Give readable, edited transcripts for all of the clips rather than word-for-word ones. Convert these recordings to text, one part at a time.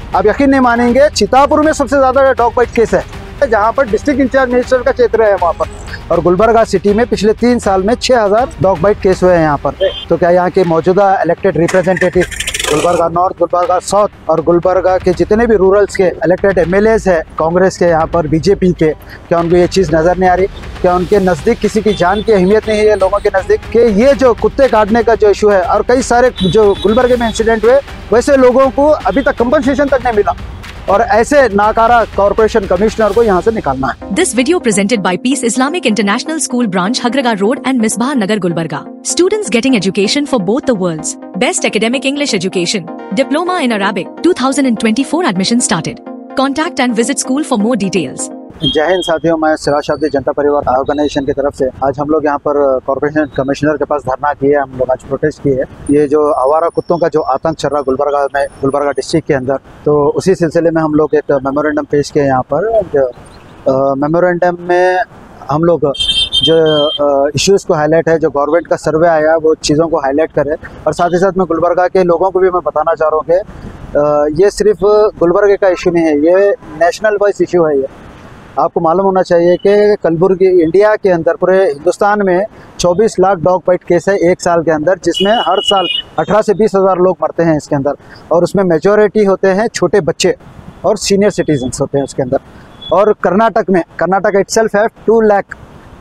आप यकीन नहीं मानेंगे, चितापुर में सबसे ज़्यादा डॉग बाइट केस है, जहाँ पर डिस्ट्रिक्ट इंचार्ज मिनिस्टर का क्षेत्र है वहाँ पर। और गुलबर्गा सिटी में पिछले 3 साल में 6000 डॉग बाइट केस हुए हैं यहाँ पर। तो क्या यहाँ के मौजूदा elected representative Gulbarga north, Gulbarga south और गुलबर्गा के जितने भी रूरल्स के इलेक्टेड एमएलएज है कांग्रेस के, यहाँ पर बीजेपी के, क्या उनको ये चीज़ नज़र नहीं आ रही? क्या उनके नज़दीक किसी की जान की अहमियत नहीं है लोगों के नज़दीक? कि ये जो कुत्ते काटने का जो इशू है और कई सारे जो गुलबर्गे में इंसिडेंट हुए, वैसे लोगों को अभी तक कंपनसेशन तक नहीं मिला और ऐसे नाकारा कॉर्पोरेशन कमिश्नर को यहाँ से निकालना है। This video presented by Peace Islamic International School Branch, Hagraga Road and Misbah Nagar, Gulbarga. Students getting education for both the worlds. Best academic English education. Diploma in Arabic. 2024 admission started. Contact and visit school for more details. जय हिंद साथियों, मैं सिराज शादी जनता परिवार organisation की तरफ से आज हम लोग यहाँ पर कॉर्पोरेशन कमिश्नर के पास धरना किए। हम लोग आज प्रोटेस्ट किए। ये जो आवारा कुत्तों का जो आतंक चल रहा गुलबर्गा में, गुलबर्गा डिस्ट्रिक्ट के अंदर, तो उसी सिलसिले में हम लोग एक मेमोरेंडम पेश किए यहाँ पर। मेमोरेंडम में हम लोग जो इश्यूज़ को हाईलाइट है, जो गवर्नमेंट का सर्वे आया वो चीज़ों को हाईलाइट करें। और साथ ही साथ मैं गुलबर्गा के लोगों को भी मैं बताना चाह रहा हूँ कि ये सिर्फ गुलबर्गे का इशू नहीं है, ये नेशनल वाइज इशू है। ये आपको मालूम होना चाहिए कि कलबुर्गी इंडिया के अंदर, पूरे हिंदुस्तान में 24 लाख डॉग बाइट केस है एक साल के अंदर, जिसमें हर साल 18 से 20 हज़ार लोग मरते हैं इसके अंदर। और उसमें मेजॉरिटी होते हैं छोटे बच्चे और सीनियर सिटीजन्स होते हैं उसके अंदर। और कर्नाटक इटसेल्फ है 2 लाख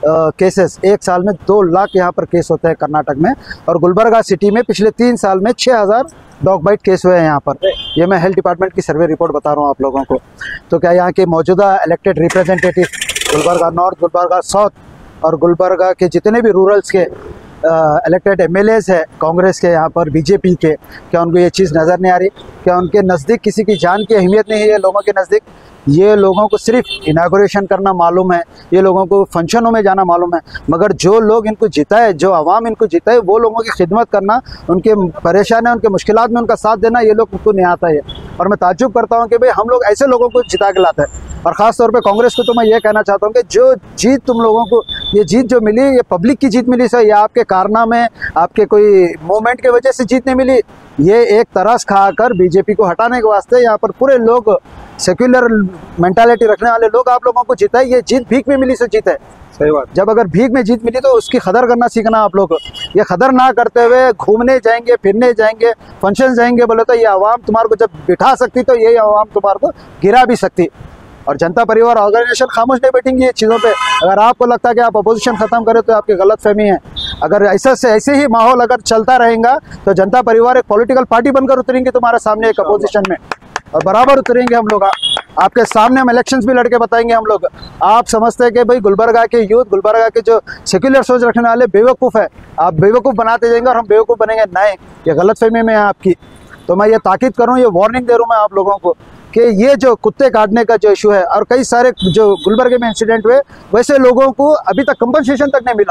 केसेस, एक साल में 2 लाख यहाँ पर केस होते हैं कर्नाटक में। और गुलबर्गा सिटी में पिछले 3 साल में 6000 डॉग बाइट केस हुए हैं यहाँ पर। ये मैं हेल्थ डिपार्टमेंट की सर्वे रिपोर्ट बता रहा हूँ आप लोगों को। तो क्या यहाँ के मौजूदा elected representative Gulbarga north, Gulbarga south और गुलबर्गा के जितने भी रूरल्स के इलेक्टेड एमएलएज है कांग्रेस के, यहाँ पर बीजेपी के, क्या उनको ये चीज़ नज़र नहीं आ रही? क्या उनके नज़दीक किसी की जान की अहमियत नहीं है लोगों के नज़दीक? ये लोगों को सिर्फ इनागोरेशन करना मालूम है, ये लोगों को फंक्शनों में जाना मालूम है, मगर जो लोग इनको जिताए, जो अवाम इनको जिताए, वो लोगों की खिदमत करना, उनके परेशानी, उनके मुश्किलात में उनका साथ देना, ये लोग को नहीं आता है। और मैं ताज्जुब करता हूँ कि भाई हम लोग ऐसे लोगों को जिता के लाते हैं। और ख़ास तौर पे कांग्रेस को तो मैं ये कहना चाहता हूँ कि जो जीत तुम लोगों को, ये जीत जो मिली, ये पब्लिक की जीत मिली सर, ये आपके कारनामे, आपके कोई मूवमेंट की वजह से जीत नहीं मिली। ये एक तरस खाकर बीजेपी को हटाने के वास्ते यहाँ पर पूरे लोग, सेक्युलर मेंटालिटी रखने वाले लोग आप लोगों को जीता है। ये जीत भीख में मिली से जीत है। सही बात। जब अगर भीख में जीत मिली तो उसकी कदर करना सीखना आप लोग। ये कदर ना करते हुए घूमने जाएंगे, फिरने जाएंगे, फंक्शन जाएंगे, बोले तो ये आवाम तुम्हारे को जब बिठा सकती तो यही आवाम तुम्हारे को गिरा भी सकती। और जनता परिवार ऑर्गेनाइजेशन खामोश नहीं बैठेंगी ये चीज़ों पे। अगर आपको लगता है कि आप अपोजिशन ख़त्म करें तो आपकी गलत फहमी है। अगर ऐसे ही माहौल अगर चलता रहेगा तो जनता परिवार एक पॉलिटिकल पार्टी बनकर उतरेंगे तुम्हारे सामने एक अपोजिशन में, और बराबर उतरेंगे हम लोग। आपके सामने हम इलेक्शंस भी लड़के बताएंगे हम लोग। आप समझते हैं कि भाई गुलबर्गा के यूथ, गुलबर्गा के जो सेक्युलर सोच रखने वाले बेवकूफ़ है, आप बेवकूफ़ बनाते जाएंगे और हम बेवकूफ़ बनेंगे। नहीं, ये गलत फहमी में है आपकी। तो मैं ये ताकीद करूँ, ये वार्निंग दे रहा हूँ मैं आप लोगों को कि ये जो कुत्ते काटने का जो इशू है और कई सारे जो गुलबर्गे में इंसिडेंट हुए, वैसे लोगों को अभी तक कंपनसेशन तक नहीं मिला,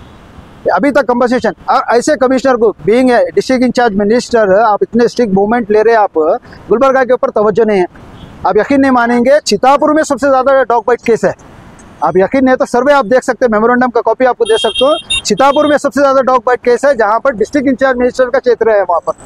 अभी तक कंपनसेशन। और ऐसे कमिश्नर को, बीइंग है डिस्ट्रिक्ट इंचार्ज मिनिस्टर, आप इतने स्ट्रिक्ट मूवमेंट ले रहे हैं, आप गुलबर्गा के ऊपर तवज्जो नहीं है। आप यकीन नहीं मानेंगे, चितापुर में सबसे ज़्यादा डॉग बाइट केस है। आप यकीन नहीं तो सर्वे आप देख सकते हैं, मेमोरेंडम का कॉपी आपको दे सकते हो। चितापुर में सबसे ज़्यादा डॉग बाइट केस है, जहाँ पर डिस्ट्रिक्ट इंचार्ज मिनिस्टर का क्षेत्र है वहाँ पर।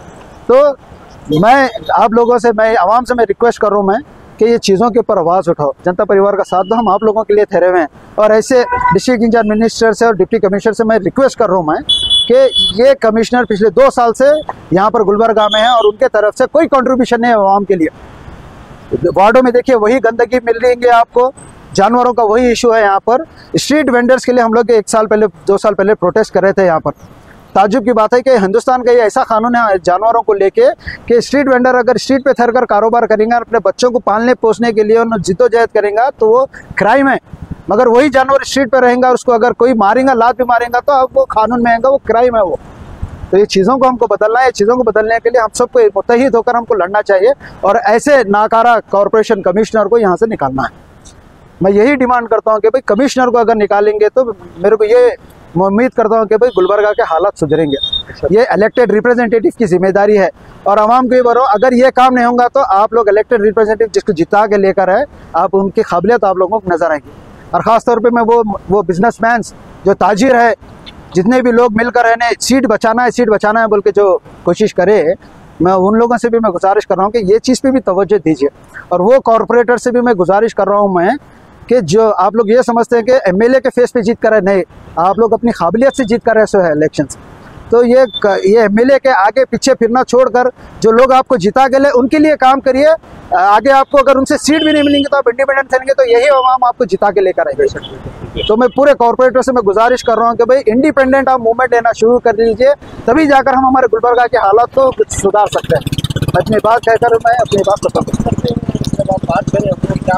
तो मैं आप लोगों से, मैं आवाम से मैं रिक्वेस्ट कर रहा हूँ मैं कि ये चीज़ों के ऊपर आवाज़ उठाओ, जनता परिवार का साथ दो। हम आप लोगों के लिए ठहरे हुए हैं। और ऐसे डिस्ट्रिक्ट इंचार्ज मिनिस्टर से और डिप्टी कमिश्नर से मैं रिक्वेस्ट कर रहा हूँ मैं कि ये कमिश्नर पिछले 2 साल से यहाँ पर गुलबर्गा में है और उनके तरफ से कोई कंट्रीब्यूशन नहीं है आवाम के लिए। वार्डों में देखिए वही गंदगी मिल रही है आपको, जानवरों का वही इशू है यहाँ पर। स्ट्रीट वेंडर्स के लिए हम लोग 1 साल पहले, 2 साल पहले प्रोटेस्ट कर रहे थे यहाँ पर। ताज्जुब की बात है कि हिंदुस्तान का ये ऐसा कानून है जानवरों को लेके कि स्ट्रीट वेंडर अगर स्ट्रीट पे ठहरकर कारोबार करेंगे और अपने बच्चों को पालने पोसने के लिए उन्हें जिद्दोजहद करेंगे तो वो क्राइम है। मगर वही जानवर स्ट्रीट पे रहेगा, उसको अगर कोई मारेगा, लात भी मारेगा तो अब वो कानून में आएगा, वो क्राइम है वो। तो ये चीज़ों को हमको बदलना है। चीज़ों को बदलने के लिए हम सबको मुत्तहिद होकर हमको लड़ना चाहिए और ऐसे नाकारा कॉर्पोरेशन कमिश्नर को यहाँ से निकालना है। मैं यही डिमांड करता हूँ कि भाई कमिश्नर को अगर निकालेंगे तो मेरे को ये मैं उम्मीद करता हूँ कि भाई गुलबर्गा के हालात सुधरेंगे। ये इलेक्टेड रिप्रेजेंटेटिव की जिम्मेदारी है और आवाम को ये बोलो, अगर ये काम नहीं होगा तो आप लोग इलेक्टेड रिप्रेजेंटेटिव जिसको जिता के लेकर है, आप उनकी काबिलियत आप लोगों को नजर आएगी। और ख़ासतौर पे मैं वो बिजनेसमैन जो ताजिर है, जितने भी लोग मिलकर रहने सीट बचाना है बोल के जो कोशिश करे, मैं उन लोगों से भी मैं गुजारिश कर रहा हूँ कि ये चीज़ पे भी तवज्जो दीजिए। और वो कॉरपोरेटर से भी मैं गुजारिश कर रहा हूँ मैं कि जो आप लोग ये समझते हैं कि एमएलए के फेस पे जीत कर रहे, नहीं, आप लोग अपनी काबिलियत से जीत कर रहे हैं इलेक्शंस। तो ये एमएलए के आगे पीछे फिरना छोड़कर जो लोग आपको जिता के ले उनके लिए काम करिए। आगे आपको अगर उनसे सीट भी नहीं मिलेंगी तो आप इंडिपेंडेंट चलेंगे तो यही अवाम आपको जिता के लेकर आएगी। तो मैं पूरे कॉर्पोरेटर से मैं गुजारिश कर रहा हूँ कि भाई इंडिपेंडेंट आप मूवमेंट लेना शुरू कर दीजिए, तभी जाकर हम हमारे गुलबर्गा के हालात को सुधार सकते हैं। अपनी बात कहकर मैं अपनी बात खत्म करता हूँ। जब आप बात करें अपने क्या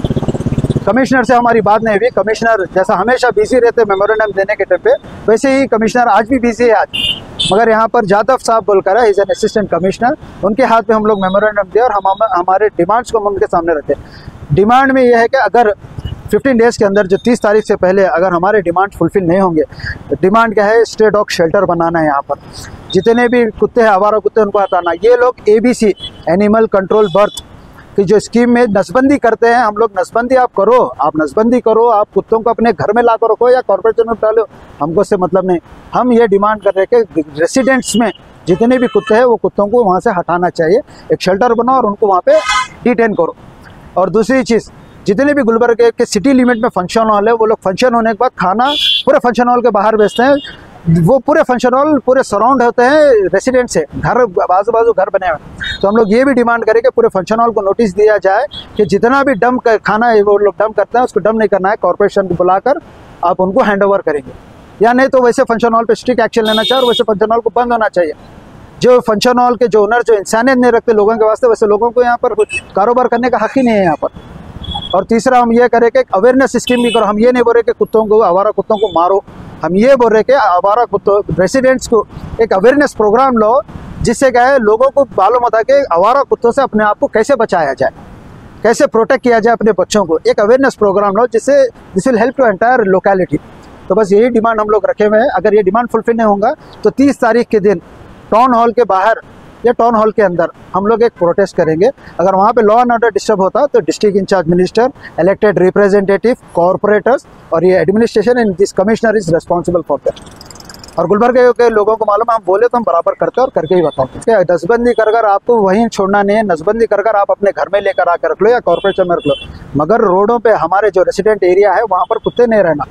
कमिश्नर से हमारी बात नहीं हुई। कमिश्नर जैसा हमेशा बिजी रहते मेमोरेंडम देने के टाइम पे, वैसे ही कमिश्नर आज भी बिजी है आज। मगर यहाँ पर जादव साहब बोलकर है, इज एन असिस्टेंट कमिश्नर, उनके हाथ में हम लोग मेमोरेंडम दिए और हम हमारे डिमांड्स को हम उनके सामने रखे। डिमांड में यह है कि अगर 15 डेज़ के अंदर जो 30 तारीख से पहले अगर हमारे डिमांड फुलफिल नहीं होंगे, डिमांड क्या है, स्टे डॉग शेल्टर बनाना है। यहाँ पर जितने भी कुत्ते हैं, आवारा कुत्ते, उनको हटाना। ये लोग ABC एनिमल कंट्रोल बर्थ कि जो स्कीम में नसबंदी करते हैं, हम लोग नसबंदी आप करो, आप नसबंदी करो, आप कुत्तों को अपने घर में ला कर रखो या कॉर्पोरेशन में डालो, हमको से मतलब नहीं। हम ये डिमांड कर रहे हैं कि रेसिडेंट्स में जितने भी कुत्ते हैं वो कुत्तों को वहाँ से हटाना चाहिए, एक शेल्टर बनाओ और उनको वहाँ पे डिटेन करो। और दूसरी चीज़, जितने भी गुलबर्गा के सिटी लिमिट में फंक्शन हॉल है, वो लोग फंक्शन होने के बाद खाना पूरे फंक्शन हॉल के बाहर बेचते हैं। वो पूरे फंक्शन हॉल पूरे सराउंड होते हैं रेसिडेंट से, घर बाजू बाजू घर बने हुए। तो हम लोग ये भी डिमांड करें कि पूरे फंक्शन हॉल को नोटिस दिया जाए कि जितना भी डंप खाना है वो लोग डंप करते हैं, उसको डंप नहीं करना है, कॉर्पोरेशन को बुलाकर आप उनको हैंड ओवर करेंगे। या नहीं तो वैसे फंक्शन हॉल पे स्ट्रिक्ट एक्शन लेना चाहिए और वैसे फंक्शन हॉल को बंद होना चाहिए। जो फंक्शन हॉल के जो ओनर जो इंसानियत नहीं रखते लोगों के वास्ते, वैसे लोगों को यहाँ पर कारोबार करने का हक ही नहीं है यहाँ पर। और तीसरा हम ये करें कि अवेयरनेस स्कीम भी करो। हम ये नहीं बोल रहे कि कुत्तों को, आवारा कुत्तों को मारो, हम ये बोल रहे कि आवारा कुत्तों रेसिडेंट्स को एक अवेयरनेस प्रोग्राम लो, जिससे क्या है लोगों को मालूम होता है कि आवारा कुत्तों से अपने आप को कैसे बचाया जाए, कैसे प्रोटेक्ट किया जाए अपने बच्चों को। एक अवेयरनेस प्रोग्राम लो जिससे this will help to entire locality. तो बस यही डिमांड हम लोग रखे हुए हैं। अगर ये डिमांड फुलफिल नहीं होगा तो 30 तारीख के दिन टाउन हॉल के बाहर या टाउन हॉल के अंदर हम लोग एक प्रोटेस्ट करेंगे। अगर वहाँ पे लॉ एंड ऑर्डर डिस्टर्ब होता तो district incharge minister, elected representative, corporators और ये administration and this commissioner is responsible for that. और गुलबर्गा के लोगों को मालूम है, हम बोले तो हम बराबर करते हैं और करके ही बताते हैं। नसबंदी कर आपको वहीं छोड़ना नहीं है, नसबंदी कर आप अपने घर में लेकर आकर रख लो या कॉर्पोरेशन में रख लो, मगर रोडों पे हमारे जो रेसिडेंट एरिया है वहाँ पर कुत्ते नहीं रहना।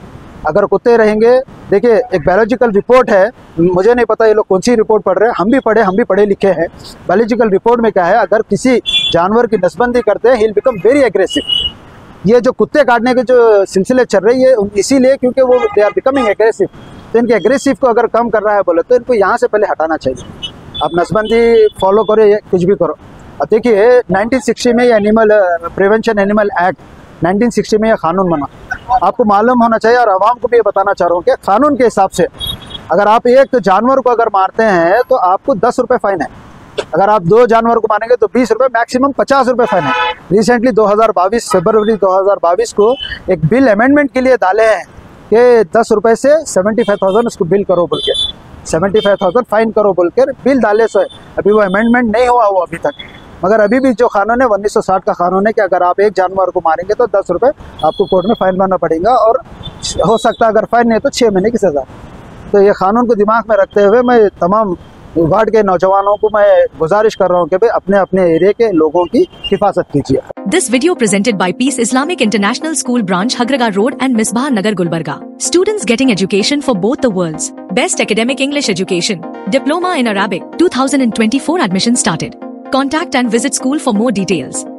अगर कुत्ते रहेंगे, देखिए एक बायोलॉजिकल रिपोर्ट है, मुझे नहीं पता ये लोग कौन सी रिपोर्ट पढ़ रहे हैं, हम भी पढ़े लिखे हैं। बायोलॉजिकल रिपोर्ट में क्या है, अगर किसी जानवर की नसबंदी करते हैं, he will become very aggressive. ये जो कुत्ते काटने के जो सिलसिले चल रहे हैं ये इसीलिए क्योंकि वो दे आर बिकमिंग एग्रेसिव। तो इनके एग्रेसिव को अगर कम करना है बोले तो इनको यहाँ से पहले हटाना चाहिए। आप नसबंदी फॉलो करो या कुछ भी करो। अब देखिए 1960 में ये एनिमल प्रिवेंशन एनिमल एक्ट 1960 में यह कानून बना, आपको मालूम होना चाहिए। और आवाम को भी ये बताना चाह रहा हूँ कि कानून के हिसाब से अगर आप एक जानवर को अगर मारते हैं तो आपको 10 रुपये फाइन है। अगर आप 2 जानवर को मारेंगे तो 20 रुपये, मैक्सिमम 50 रुपये फाइन है। रिसेंटली 2022 फरवरी 2022 को एक बिल अमेंडमेंट के लिए डाले हैं कि 10 रुपये से 75,000 उसको बिल करो बोल के, 75,000 फाइन करो बोल कर बिल डाले सो है। अभी वो अमेंडमेंट नहीं हुआ वो अभी तक, मगर अभी भी जो कानून है 1960 का कानून है कि अगर आप एक जानवर को मारेंगे तो 10 रुपये आपको कोर्ट में फाइन भरना पड़ेगा और हो सकता है अगर फाइन नहीं तो 6 महीने की सज़ा। तो ये कानून को दिमाग में रखते हुए मैं तमाम वार्ड के नौजवानों को मैं गुजारिश कर रहा हूँ कि भाई अपने अपने एरिया के लोगों की हिफाजत कीजिए। This video presented by Peace Islamic International School Branch, Hagraga Road and Misbah Nagar, Gulbarga. Students getting education for both the worlds. Best academic English education. Diploma in Arabic. 2024 admission started. Contact and visit school for more details.